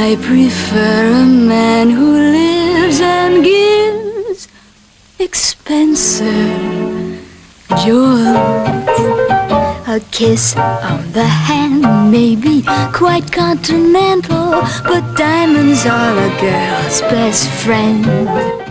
I prefer a man who lives and gives expensive jewels. A kiss on the hand may be quite continental, but diamonds are a girl's best friend.